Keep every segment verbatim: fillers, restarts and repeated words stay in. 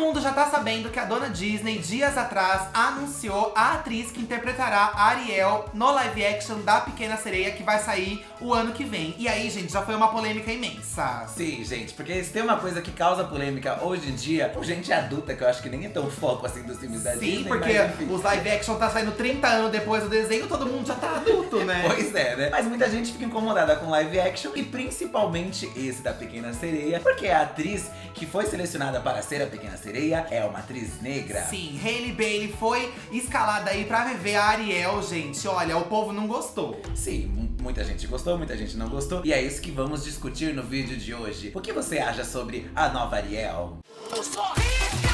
mundo já tá sabendo que a dona Disney, dias atrás, anunciou a atriz que interpretará a Ariel no live action da Pequena Sereia, que vai sair o ano que vem. E aí, gente, já foi uma polêmica imensa. Sim, gente, porque se tem uma coisa que causa polêmica hoje em dia, por gente adulta, que eu acho que nem é tão foco assim dos filmes da Sim, Disney. Sim, porque mas, os live action tá saindo trinta anos depois do desenho, todo mundo já tá adulto, né? Pois é, né? Mas muita gente fica incomodada com live action, e principalmente esse da Pequena Sereia, porque a atriz que foi selecionada para ser a Pequena Sereia é uma atriz negra. Sim, Hailey Bailey foi escalada aí pra viver a Ariel, gente. Olha, o povo não gostou. Sim, muita gente gostou, muita gente não gostou. E é isso que vamos discutir no vídeo de hoje. O que você acha sobre a nova Ariel? Eu sou rica!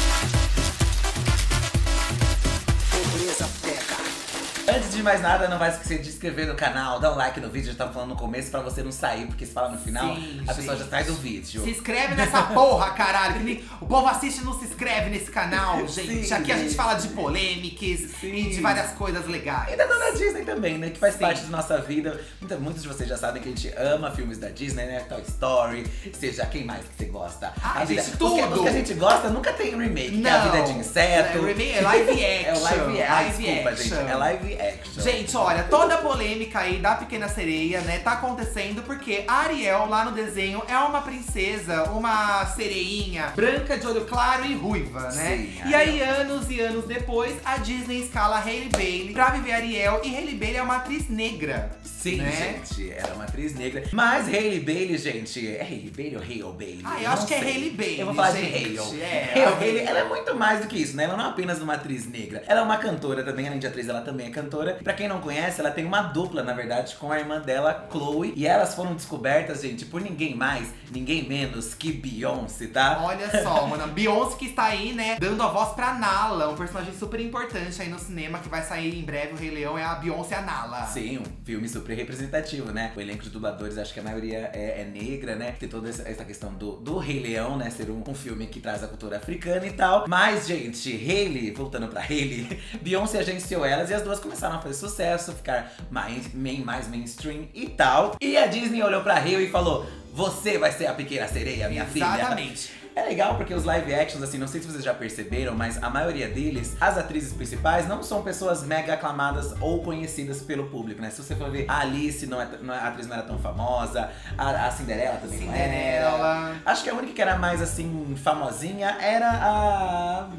Pobreza pega. Antes de mais nada, não vai esquecer de se inscrever no canal, dá um like no vídeo, já tava falando no começo, pra você não sair, porque se fala no final, Sim, a pessoa gente. já sai do vídeo. Se inscreve nessa porra, caralho, que nem o povo assiste e não se inscreve nesse canal, gente. Sim, Aqui a gente gente. fala de polêmicas Sim. e de várias coisas legais. E da dona Disney também, né? Que faz Sim. parte da nossa vida. Muita, muitos de vocês já sabem que a gente ama filmes da Disney, né? Toy Story, seja quem mais que você gosta. Ai, a vida, gente, os que- tudo. Os que a gente gosta nunca tem remake, que é a Não. vida de inseto. É, remake- é live É o action. live action. Live Desculpa, action. gente. É live action. Gente, olha, toda a polêmica aí da Pequena Sereia, né, tá acontecendo porque a Ariel, lá no desenho, é uma princesa, uma sereinha branca, de olho claro e ruiva, né? Sim, e aí, Ariel. anos e anos depois, a Disney escala a Hailey Bailey pra viver a Ariel. E Hailey Bailey é uma atriz negra. Sim, né? gente, ela é uma atriz negra. Mas Hailey Bailey, gente, é Hailey Bailey ou Hale Bailey? Ah, eu Não acho que é sei. Hailey Bailey, Eu vou falar gente. de Hale. É, Hale a Bailey, Hailey. ela é muito mais do que isso, né? Ela não é apenas uma atriz negra. Ela é uma cantora também, além de atriz, ela também é cantora. Pra quem não conhece, ela tem uma dupla, na verdade, com a irmã dela, Chloe. E elas foram descobertas, gente, por ninguém mais, ninguém menos que Beyoncé, tá? Olha só, mano, a Beyoncé que está aí, né, dando a voz pra Nala, um personagem super importante aí no cinema que vai sair em breve, o Rei Leão, é a Beyoncé a Nala. Sim, um filme super representativo, né? O elenco de dubladores, acho que a maioria é, é negra, né? Tem toda essa, essa questão do, do Rei Leão, né? Ser um, um filme que traz a cultura africana e tal. Mas, gente, Hailey, voltando pra Hailey, Beyoncé agenciou elas e as duas começaram a fazer sucesso, ficar mais, main, mais mainstream e tal. E a Disney olhou pra Hailey e falou: você vai ser a Pequena Sereia, minha filha. Exatamente. É legal porque os live actions, assim, não sei se vocês já perceberam, mas a maioria deles, as atrizes principais, não são pessoas mega aclamadas ou conhecidas pelo público, né? Se você for ver, a Alice, não é, não é- a atriz não era tão famosa, a, a Cinderela também não era. Cinderela. Acho que a única que era mais, assim, famosinha era a...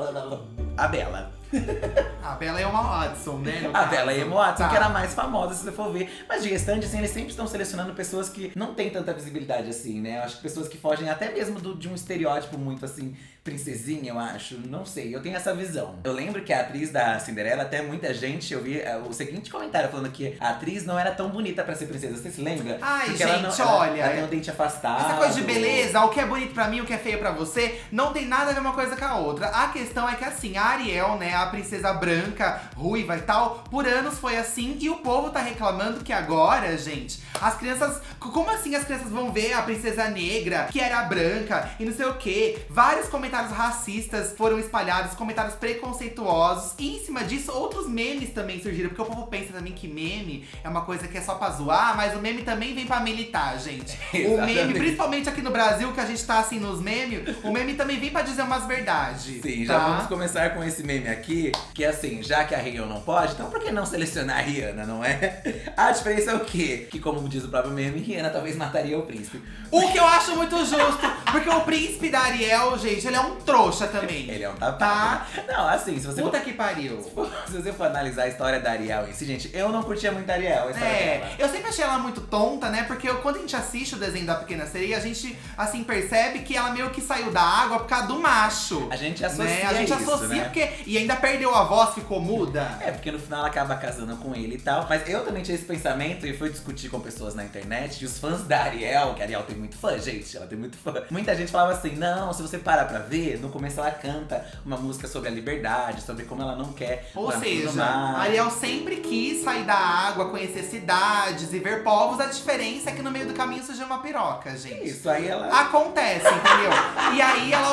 a Bella. A Bella é uma Hudson, né? no A caso. Bella Emo Watson, Tá. que era a mais famosa, se você for ver. Mas de restante, assim, eles sempre estão selecionando pessoas que não têm tanta visibilidade assim, né? Eu acho que pessoas que fogem até mesmo do- de um estereótipo muito, assim, princesinha, eu acho. Não sei, eu tenho essa visão. Eu lembro que a atriz da Cinderela, até muita gente, eu vi é, o seguinte comentário falando que a atriz não era tão bonita pra ser princesa. Você se lembra? Ai, Porque ela gente, não, ela- olha, Ela tem o dente afastado. Essa coisa de beleza, o que é bonito pra mim, o que é feio pra você, não tem nada a ver uma coisa com a outra. A questão é que assim, a Ariel, né, a princesa branca, ruiva e tal, por anos foi assim, e o povo tá reclamando que agora, gente, as crianças... Como assim as crianças vão ver a princesa negra, que era branca, e não sei o quê? Vários comentários racistas foram espalhados, comentários preconceituosos, e em cima disso, outros memes também surgiram, porque o povo pensa também que meme é uma coisa que é só pra zoar, mas o meme também vem pra militar, gente. O Exatamente. meme, principalmente aqui no Brasil, que a gente tá assim nos memes, o meme também vem pra dizer umas verdades. Sim, tá? já vamos começar com esse meme aqui, que é assim, já que a Rihanna não pode, então por que não selecionar a Rihanna, não é? A diferença é o quê? Que como diz o próprio meme, Rihanna talvez mataria o príncipe. O que eu acho muito justo, porque o príncipe da Ariel, gente, ele é um trouxa também. Ele é um tapado, Tá. né? Não, assim, se você Puta for, que pariu. se você for analisar a história da Ariel em si, gente, eu não curtia muito a Ariel, a história É, dela. eu sempre achei ela muito tonta, né? Porque eu- quando a gente assiste o desenho da Pequena Sereia, a gente, assim, percebe que ela meio que saiu da água por causa do macho. A gente associa né? A gente isso, associa né? porque... E ainda perdeu a voz, ficou muda. É, porque no final ela acaba casando com ele e tal. Mas eu também tinha esse pensamento e fui discutir com pessoas na internet. E os fãs da Ariel, que a Ariel tem muito fã, gente, ela tem muito fã. Muita gente falava assim, não, se você parar pra ver, no começo ela canta uma música sobre a liberdade, sobre como ela não quer Ou morar no fundo do seja, mar. a Ariel sempre quis sair da água, conhecer cidades e ver povos. A diferença é que no meio do caminho surgiu uma piroca, gente. Isso, aí ela... Acontece, entendeu? E aí ela uniu o útil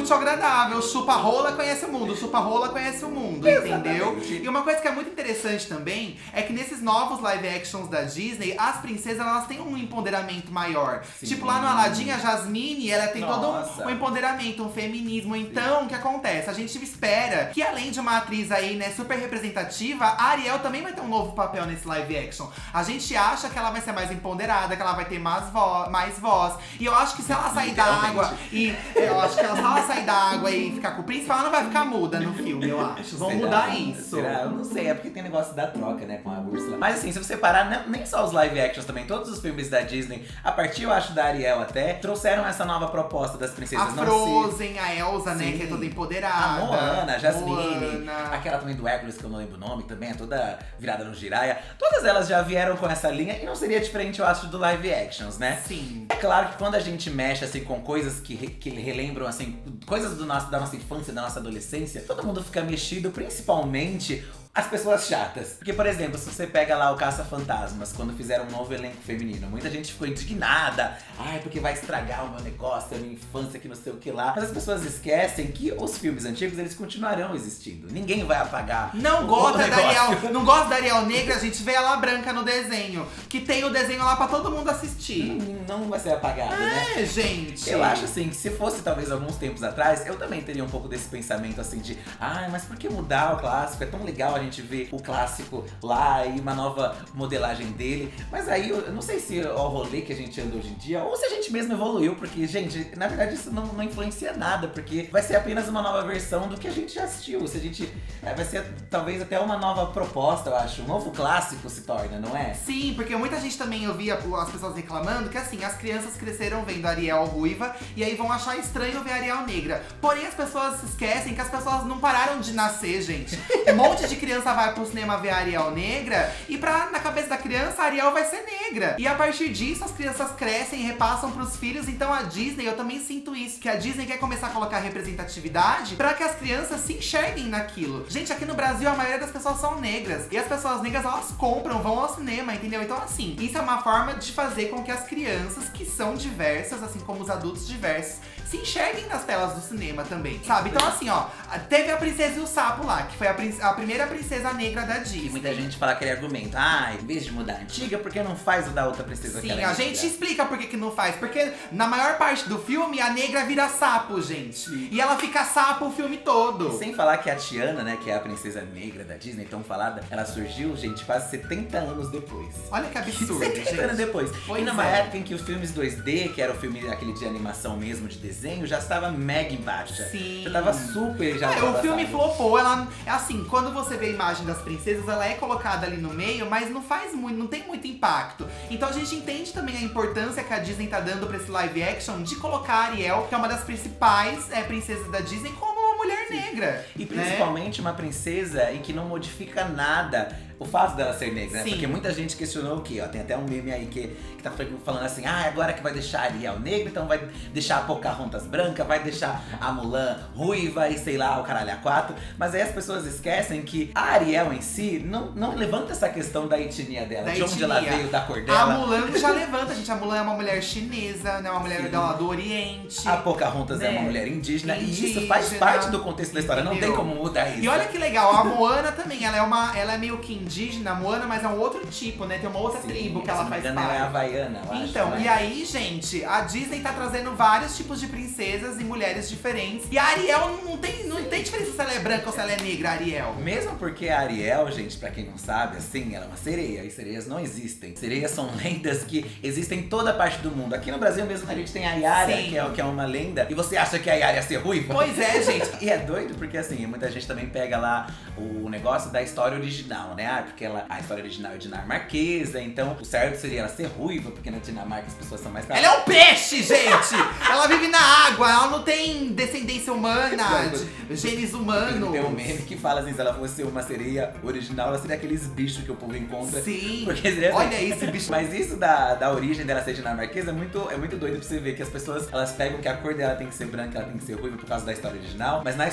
útil ao agradável. Chupa-rola conhece o mundo, chupa-rola conhece o mundo, entendeu? Exatamente. E uma coisa que é muito interessante também é que nesses novos live actions da Disney, as princesas elas têm um empoderamento maior. Sim. Tipo lá no Aladdin, a Jasmine, ela tem todo Nossa. um, um empoderamento, um feminismo. Então, o que acontece? A gente espera que além de uma atriz aí, né, super representativa, a Ariel também vai ter um novo papel nesse live action. A gente acha que ela vai ser mais empoderada, que ela vai ter mais, vo mais voz. E eu acho que se ela sair da água e eu acho que ela, se ela sair da água e ficar com o príncipe, ela não vai ficar muda no filme, eu acho. Vão Será? mudar isso. Será? Eu não sei, é porque tem negócio da troca, né, com a Úrsula. Mas assim, se você parar, né, nem só os live actions também, todos os filmes da Disney, a partir, eu acho, da Ariel até, trouxeram essa nova proposta das princesas. A não Frozen, ser... a Elsa, né, Sim. que é toda A empoderada. Moana, a Jasmine, Moana. aquela também do Hércules, que eu não lembro o nome também, é toda virada no Jiraiya. Todas elas já vieram com essa linha e não seria diferente, eu acho, do live actions, né? Sim. É claro que quando a gente mexe, assim, com coisas que, re que relembram, assim, coisas do nosso, da nossa infância, da nossa adolescência, todo mundo fica mexido, principalmente as pessoas chatas. Porque, por exemplo, se você pega lá o Caça-Fantasmas, quando fizeram um novo elenco feminino, muita gente ficou indignada. Ai, porque vai estragar o meu negócio, a minha infância, que não sei o que lá. Mas as pessoas esquecem que os filmes antigos, eles continuarão existindo. Ninguém vai apagar. Não o- gosta o da negócio. Ariel, não gosta da Ariel negra, a gente vê ela branca no desenho. Que tem o desenho lá pra todo mundo assistir. Não, não vai ser apagado, né? É, gente. Eu acho assim, que se fosse talvez alguns tempos atrás, eu também teria um pouco desse pensamento assim de ai, mas por que mudar o clássico? É tão legal a gente ver o clássico lá e uma nova modelagem dele. Mas aí eu eu não sei se é o rolê que a gente anda hoje em dia ou se a gente mesmo evoluiu, porque, gente, na verdade isso não, não influencia nada, porque vai ser apenas uma nova versão do que a gente já assistiu. Se a gente. é, vai ser talvez até uma nova proposta, eu acho. Um novo clássico se torna, não é? Sim, porque muita gente também ouvia as pessoas reclamando que assim, as crianças cresceram vendo a Ariel ruiva e aí vão achar estranho ver a Ariel negra. Porém, as pessoas se esquecem que as pessoas não pararam de nascer, gente. Um monte de criança vai pro cinema ver a Ariel negra e pra, na cabeça da criança, a Ariel vai ser negra. E a partir disso, as crianças crescem e repassam pros filhos. Então a Disney, eu também sinto isso, que a Disney quer começar a colocar representatividade pra que as crianças se enxerguem naquilo. Gente, aqui no Brasil, a maioria das pessoas são negras. E as pessoas negras, elas compram, vão ao cinema, entendeu? Então assim, isso é uma forma de fazer com que as crianças, que são diversas, assim como os adultos diversos, se enxerguem nas telas do cinema também, sabe? Então assim, ó, teve a Princesa e o Sapo lá, que foi a, prin- a primeira princesa negra da Disney. E muita gente fala aquele argumento, ah, em vez de mudar a antiga, por que não faz o da outra princesa que Sim, ela é a negra? gente explica por que que não faz. Porque na maior parte do filme, a negra vira sapo, gente. E ela fica sapo o filme todo. Sem falar que a Tiana, né, que é a princesa negra da Disney, tão falada, ela surgiu, gente, quase setenta anos depois. Olha que absurdo, setenta anos gente. depois. Pois e numa é. época em que os filmes dois D, que era o filme aquele de animação mesmo, de desenho, já estava mega em baixa. Sim. Já tava super já É, o filme ultrapassado. flopou, ela é assim, quando você vê a imagem das princesas, ela é colocada ali no meio, mas não faz muito, não tem muito impacto. Então a gente entende também a importância que a Disney tá dando pra esse live action de colocar a Ariel, que é uma das principais é, princesas da Disney, como uma mulher negra. E né? principalmente uma princesa em que não modifica nada o fato dela ser negra, né? Sim. Porque muita gente questionou o quê? Ó, tem até um meme aí que, que tá falando assim, ah, agora que vai deixar a Ariel negra, então vai deixar a Pocahontas branca, vai deixar a Mulan ruiva e sei lá, o caralho a quatro. Mas aí as pessoas esquecem que a Ariel em si não, não levanta essa questão da etnia dela, Da de onde etnia. ela veio, da cor A dela. Mulan já levanta, gente. A Mulan é uma mulher chinesa, né? Uma mulher Sim. da- do Oriente. A Pocahontas é né? uma mulher indígena, e isso faz Indígena, parte do contexto da história, não tem entendeu? como mudar isso. E olha que legal, a Moana também, ela é uma, ela é meio que indígena, a Moana, mas é um outro tipo, né? Tem uma outra Sim, tribo que se ela não me faz engano, ela é parte. havaiana, eu acho, Então, né? e aí, gente, a Disney tá trazendo vários tipos de princesas e mulheres diferentes. E a Ariel não tem, não tem diferença se ela é branca ou se ela é negra, a Ariel. Mesmo porque a Ariel, gente, pra quem não sabe, assim, ela é uma sereia. E sereias não existem. Sereias são lendas que existem em toda parte do mundo. Aqui no Brasil mesmo a gente tem a Yara, Sim. que é, que é uma lenda. E você acha que a Yara ia ser ruiva? Pois é, gente. E é doido porque, assim, muita gente também pega lá o negócio da história original, né? Ah, porque ela, a história original é dinamarquesa, então o certo seria ela ser ruiva, porque na Dinamarca as pessoas são mais... Ela é um peixe, gente! Ela vive na água, ela não tem descendência humana, de- genes humanos. Tem um meme que fala assim, se ela fosse uma sereia original, ela seria aqueles bichos que o povo encontra. Sim. Porque seria assim. Olha esse bicho. Mas isso da, da origem dela ser dinamarquesa é muito, é muito doido pra você ver que as pessoas, elas pegam que a cor dela tem que ser branca, ela tem que ser ruiva por causa da história original. Mas na,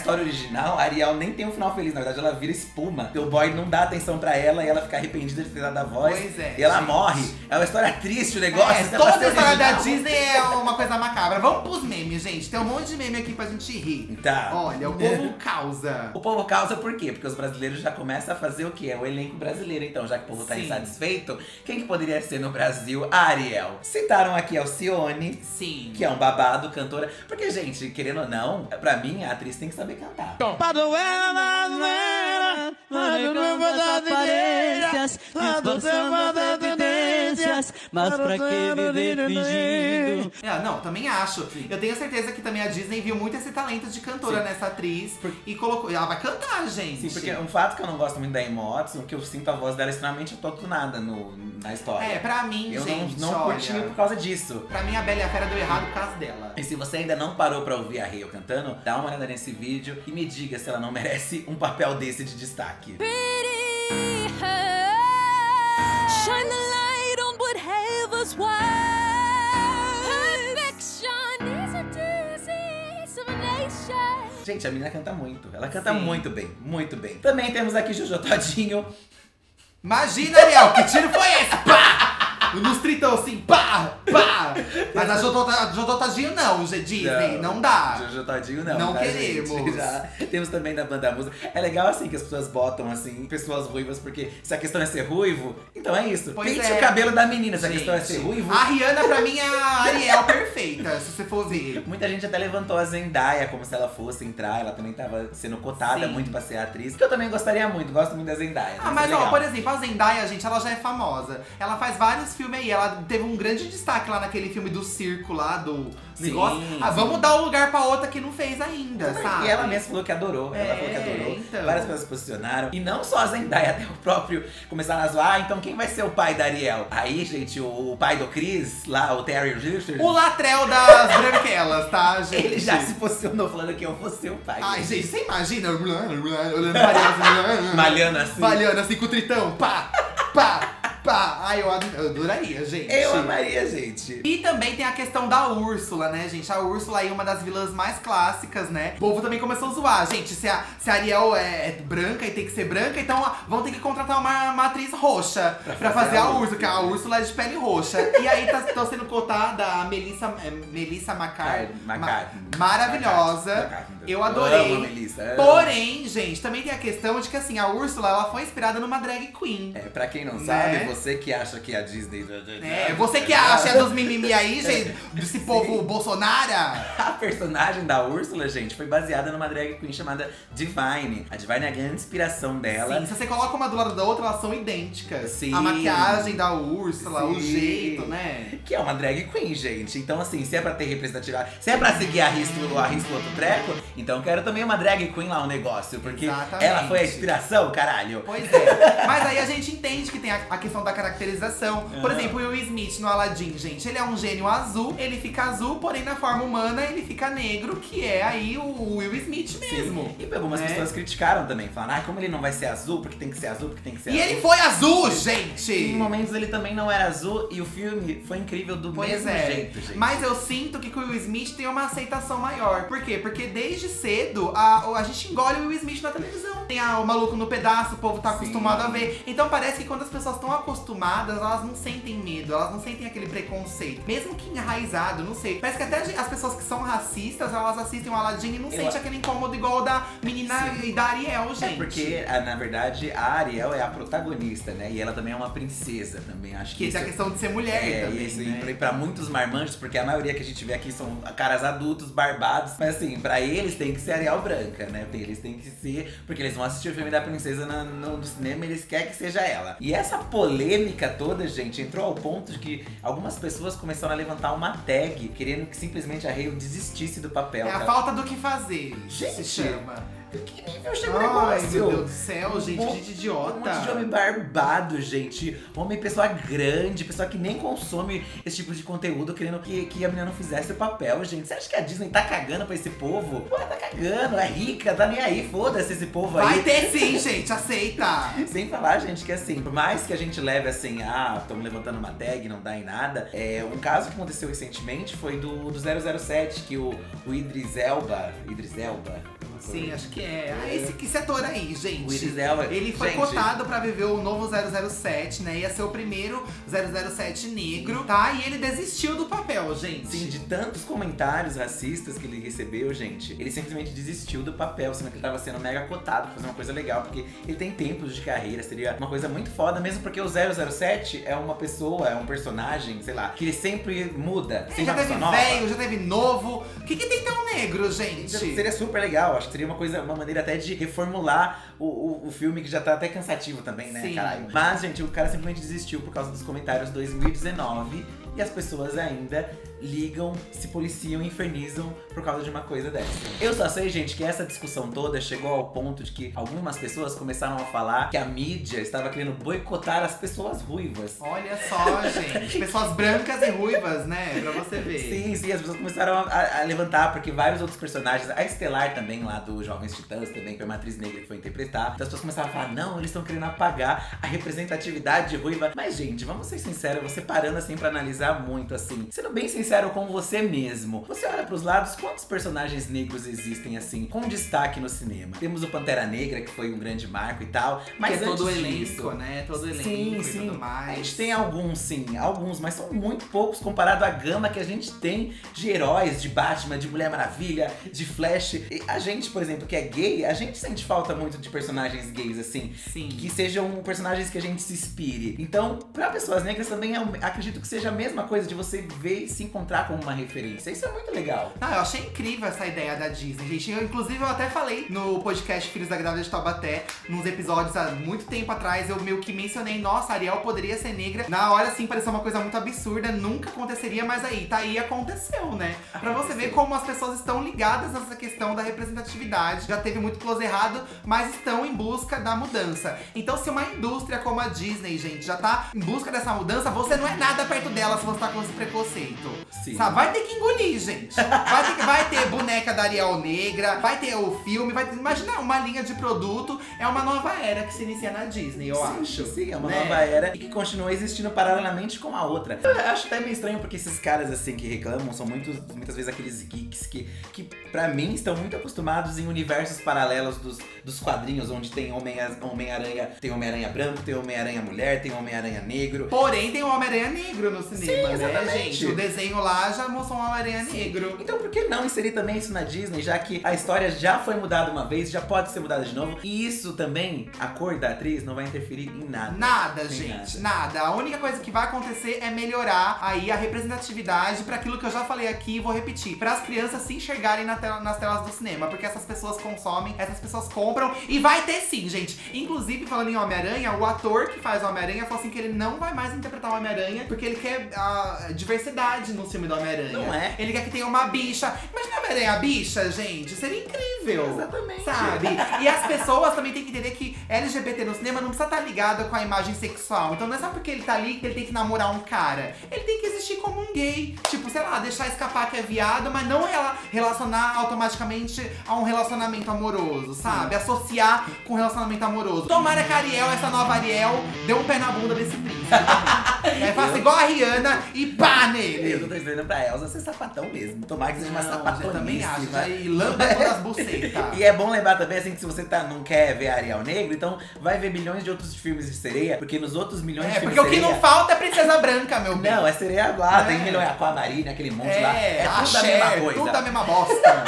história original, a Ariel nem tem um final feliz. Na verdade, ela vira espuma. O boy não dá atenção pra ela e ela fica arrependida de ter dado a voz. Pois é, e ela gente. morre. É uma história triste o negócio. É, essa toda pra ser a história da original. Disney é uma coisa macabra. Vamos pros memes, gente. Tem um monte de meme aqui pra gente rir. Tá. Olha, o povo causa. O povo causa por quê? Porque os brasileiros já começam a fazer o quê? É o elenco brasileiro. Então, já que o povo tá Sim. insatisfeito, quem que poderia ser no Brasil? A Ariel. Citaram aqui a Alcione, Sim. que é um babado, cantora. Porque, gente, querendo ou não, pra mim, a atriz tem que saber cantar. Mas pra que viver fingindo? É, não, também acho. Eu tenho certeza que também a Disney viu muito esse talento de cantora Sim. nessa atriz e colocou. Ela vai cantar, gente. Sim, porque um fato que eu não gosto muito da Emma Watson, que eu sinto a voz dela extremamente atotunada no, na história. É, pra mim, eu gente. não, não olha, curti por causa disso. Pra mim, a Bela e a Fera deu errado por causa dela. E se você ainda não parou pra ouvir a Hale cantando, dá uma olhada nesse vídeo e me diga se ela não merece um papel desse de destaque. Shine the light on what heaven's wide. Perfection is a disease of a nation. Gente, a menina canta muito. Ela canta Sim. muito bem, muito bem. Também temos aqui Jojo Todinho. Imagina, Ariel, que tiro foi esse? Pá! Nos tritão assim, pá, pá! Mas a Jojo Todinho não, G- Disney, não, dá. Jojo Todinho não. Não tá, queremos. gente? Já temos também da banda Musa. É legal assim que as pessoas botam assim, pessoas ruivas, porque se a questão é ser ruivo, então é isso. Pois Pinte é. o cabelo da menina, se a Gente, questão é ser ruivo. A Rihanna, pra mim, é a Ariel perfeita, se você for ver. Muita gente até levantou a Zendaya como se ela fosse entrar. Ela também tava sendo cotada Sim. muito pra ser atriz. Que eu também gostaria muito, gosto muito da Zendaya. Ah, deve mas ser ó, legal. por exemplo, a Zendaya, gente, ela já é famosa. Ela faz vários filmes aí. Ela teve um grande destaque lá naquele filme do circo lá, do Sim, negócio. Ah, sim. vamos dar o lugar pra outra que não fez ainda, sabe? E ela mesma falou que adorou. ela É, falou que adorou. então. Várias pessoas se posicionaram. E não só a Zendaya, até o próprio começaram a zoar. Ah, então quem vai ser o pai da Ariel? Aí, gente, o, o pai do Chris, lá, o Terry Richards, O Latrell das branquelas, tá, gente? ele já se posicionou falando que eu vou ser o pai. Ai, dele. gente, você imagina? Olhando pra Ariel, Malhando assim. Malhando assim com o tritão. Pá, pá, pá. Ai, eu ad- eu adoraria, gente. Eu amaria, gente. E também tem a questão da Úrsula, né, gente? A Úrsula aí é uma das vilãs mais clássicas, né? O povo também começou a zoar. Gente, se a, se a Ariel é, é branca e tem que ser branca, então ó, vão ter que contratar uma, uma atriz roxa pra, fazer fazer a a Úrsula. Úrsula, que a Úrsula é de pele roxa. E aí tá, tá sendo cotada a Melissa, é, Melissa McCarthy. Ai, McCarthy. Maravilhosa. McCarthy. Eu Amo adorei. a Melissa, amo. Porém, gente, também tem a questão de que assim, a Úrsula ela foi inspirada numa drag queen. É, pra quem não Né? sabe, você que acha que a Disney... É, você que acha dos mimimi aí, gente, desse povo Bolsonaro. A personagem da Úrsula, gente, foi baseada numa drag queen chamada Divine. A Divine é a grande inspiração dela. Sim, se você coloca uma do lado da outra, elas são idênticas. Sim. A maquiagem da Úrsula, o Sim. jeito, né? Que é uma drag queen, gente. Então, assim, se é pra ter representatividade, se é pra seguir a risco a risco outro treco, então quero também uma drag queen lá, um negócio. Porque Exatamente. ela foi a inspiração, caralho. Pois é. Mas aí a gente entende que tem a, a questão da caracterização. Por Aham. exemplo, o Will Smith no Aladdin, gente. Ele é um gênio azul, ele fica azul, porém na forma humana ele fica negro, que é aí o Will Smith mesmo. E algumas né? pessoas criticaram também, falando, ah, como ele não vai ser azul, porque tem que ser azul, porque tem que ser E azul. ele foi azul, gente! Em momentos ele também não era azul e o filme foi incrível do Pois mesmo é, jeito, gente. mas eu sinto que com o Will Smith tem uma aceitação maior. Por quê? Porque desde cedo a, a gente engole o Will Smith na televisão. Tem a- o Maluco no Pedaço, o povo tá Sim. acostumado a ver. Então parece que quando as pessoas estão acostumadas, elas não sentem medo, elas não sentem aquele preconceito. Mesmo que enraizado, não sei. Parece que até as pessoas que são racistas, elas assistem o Aladdin e não Eu- sentem aquele incômodo igual o da menina Sim. e da Ariel, gente. É porque, ah, na verdade, a Ariel é a protagonista, né? E ela também é uma princesa também. Acho que Que isso tem a questão de ser mulher é, também, isso, né? e pra, pra muitos marmanjos, porque a maioria que a gente vê aqui são caras adultos, barbados. Mas assim, pra eles tem que ser Ariel branca, né? Eles têm que ser, porque eles vão assistir o filme da princesa na- no, no cinema e eles querem que seja ela. E essa polêmica toda, gente, entrou ao ponto de que algumas pessoas começaram a levantar uma tag, querendo que simplesmente a Hale desistisse do papel. É a Ela- falta do que fazer, Gente, se chama. Que nível chegou o Ai, negócio? meu Deus do céu, gente, Um gente idiota. Um monte de homem barbado, gente. Homem, pessoa grande, pessoa que nem consome esse tipo de conteúdo, querendo que, que a menina não fizesse o papel, gente. Você acha que a Disney tá cagando pra esse povo? Pô, tá cagando, é rica, tá nem aí, foda-se esse povo aí. Vai ter sim, gente, aceita! Sem falar, gente, que assim, por mais que a gente leve assim, ah, estamos levantando uma tag, não dá em nada. É, um caso que aconteceu recentemente foi do, do zero zero sete, que o, o Idris Elba, Idris Elba, Sim, acho que é. Ah, esse, esse ator aí, gente. O Idris Elba. Ele foi Gente. cotado pra viver o novo zero zero sete, né? Ia ser o primeiro zero zero sete negro, tá? E ele desistiu do papel, gente. Sim, de tantos comentários racistas que ele recebeu, gente, ele simplesmente desistiu do papel, sendo que ele tava sendo mega cotado pra fazer uma coisa legal, porque ele tem tempos de carreira, seria uma coisa muito foda, mesmo porque o zero zero sete é uma pessoa, é um personagem, sei lá, que ele sempre muda, É, sempre já uma teve pessoa nova. velho, já teve novo. O que, que tem tão negro, gente? Seria super legal, acho que seria uma coisa, uma maneira até de reformular o, o, o filme que já tá até cansativo também, né, Sim. caralho. Mas, gente, o cara simplesmente desistiu por causa dos comentários dois mil e dezenove e as pessoas ainda ligam, se policiam e infernizam por causa de uma coisa dessa. Eu só sei, gente, que essa discussão toda chegou ao ponto de que algumas pessoas começaram a falar que a mídia estava querendo boicotar as pessoas ruivas. Olha só, gente. Pessoas brancas e ruivas, né? Pra você ver. Sim, sim, as pessoas começaram a, a levantar, porque vários outros personagens, a Estelar também, lá do Jovens Titãs, também, que é uma atriz negra que foi interpretar. Então as pessoas começaram a falar, não, eles estão querendo apagar a representatividade ruiva. Mas, gente, vamos ser sinceros, você parando assim pra analisar muito, assim, sendo bem sincero com você mesmo. Você olha pros lados, quantos personagens negros existem, assim, com destaque no cinema? Temos o Pantera Negra, que foi um grande marco e tal, mas que é todo o antes elenco, disso, né? Todo o elenco Sim, e sim. tudo mais. A gente tem alguns, sim, alguns, mas são muito poucos comparado à gama que a gente tem de heróis, de Batman, de Mulher Maravilha, de Flash. E a gente, por exemplo, que é gay, a gente sente falta muito de personagens gays, assim, Sim. que sejam personagens que a gente se inspire. Então, pra pessoas negras também, eu acredito que seja a mesma coisa de você ver e se encontrar como uma referência. Isso é muito legal. Não, eu achei incrível essa ideia da Disney, gente. Eu, inclusive, eu até falei no podcast Filhos da Grávida de Taubaté, nos episódios há muito tempo atrás, eu meio que mencionei, nossa, Ariel poderia ser negra. Na hora, assim, pareceu uma coisa muito absurda, nunca aconteceria, mas aí, tá aí, aconteceu, né? Pra você ver como as pessoas estão ligadas nessa questão da representatividade. Já teve muito close errado, mas estão em busca da mudança. Então, se uma indústria como a Disney, gente, já tá em busca dessa mudança, você não é nada perto dela se você tá com esse preconceito. Sim. Sabe? Vai ter que engolir, gente. Vai ter, que- vai ter boneca da Ariel negra, vai ter o filme, vai ter, imagina uma linha de produto, é uma nova era que se inicia na Disney, eu sim, acho. Sim, é uma né? nova era e que continua existindo paralelamente com a outra. Eu acho até meio estranho porque esses caras assim que reclamam são muitos, muitas vezes aqueles geeks que, que pra mim estão muito acostumados em universos paralelos dos, dos quadrinhos, onde tem Homem-Aranha, Homem tem Homem-Aranha branco, tem Homem-Aranha mulher, tem Homem-Aranha negro. Porém, tem o Homem-Aranha negro no cinema, Sim, né, exatamente. gente? O desenho lá já mostrou um Homem-Aranha negro. Então por que não inserir também isso na Disney, já que a história já foi mudada uma vez, já pode ser mudada de novo. E isso também, a cor da atriz não vai interferir em nada. Nada, Em gente, nada. nada. A única coisa que vai acontecer é melhorar aí a representatividade pra aquilo que eu já falei aqui e vou repetir. Para as crianças se enxergarem na tela- nas telas do cinema, porque essas pessoas consomem, essas pessoas compram e vai ter sim, gente. Inclusive, falando em Homem-Aranha, o ator que faz o Homem-Aranha falou assim que ele não vai mais interpretar o Homem-Aranha porque ele quer a diversidade no filme do Homem-Aranha. Não é? Ele quer que tenha uma bicha. Imagina o Homem-Aranha bicha, gente. Seria incrível. Exatamente. Sabe? E as pessoas também têm que entender que L G B T no cinema não precisa estar ligada com a imagem sexual. Então não é só porque ele tá ali que ele tem que namorar um cara. Ele tem que existir como um gay. Tipo, sei lá, deixar escapar que é viado, mas não rela- relacionar automaticamente a um relacionamento amoroso, sabe? Associar com um relacionamento amoroso. Tomara que a Ariel, essa nova Ariel, dê um pé na bunda desse príncipe. É, faça igual a Rihanna e pá nele. Eu tô torcendo pra Elsa ser sapatão mesmo. Tomara que seja uma Não, sapatonice. eu também acho. vai. E lamba todas as bucetas. E é bom lembrar também, assim, que se você tá, não quer ver Ariel Negro, então vai ver milhões de outros filmes de sereia, porque nos outros milhões de É, filmes porque o de que sereia... não falta é Princesa Branca, meu bem. Não, é sereia lá, É. tem milhões, Aquamarina, aquele monte lá. É, É tudo axé, a mesma coisa. tudo a mesma bosta.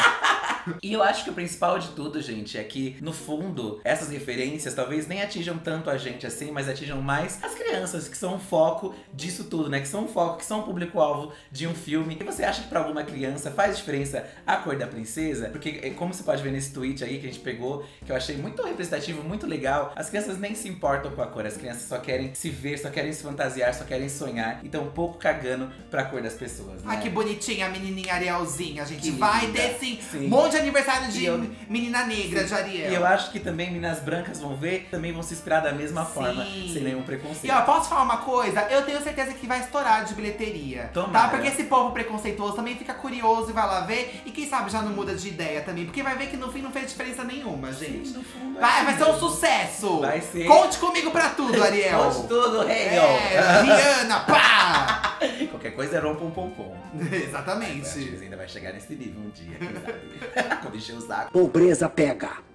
E eu acho que o principal de tudo, gente, é que, no fundo, essas referências talvez nem atinjam tanto a gente assim, mas atinjam mais as crianças, que são o foco disso tudo, né? Que são o foco, que são o público-alvo de um filme. E você acha que pra alguma criança faz diferença a cor da princesa? Porque, é, como você pode ver nesse tweet aí que a gente pegou, que eu achei muito representativo, muito legal, as crianças nem se importam com a cor, as crianças só querem se ver, só querem se fantasiar, só querem sonhar, e tão um pouco cagando pra cor das pessoas, né? Ai, que bonitinha a menininha Arielzinha, gente. Que Vai linda. ter sim. Sim. Um monte de aniversário de E eu- menina negra de Ariel. E eu acho que também meninas brancas vão ver, também vão se inspirar da mesma Sim. forma, sem nenhum E preconceito. ó, posso falar uma coisa? Eu tenho certeza que vai estourar de bilheteria. Tomara. Tá? Porque esse povo preconceituoso também fica curioso e vai lá ver. E quem sabe já não muda de ideia também. Porque vai ver que no fim não fez diferença nenhuma, gente. no fundo, Vai, é vai ser um sucesso! Vai ser. Conte comigo pra tudo, Ariel! Conte tudo, Ariel! É, Rihanna, pá! Qualquer coisa é rom pom pom pom. Acho que Exatamente. eles ainda vai chegar nesse nível um dia, quem sabe? Quando encher o saco. Pobreza pega.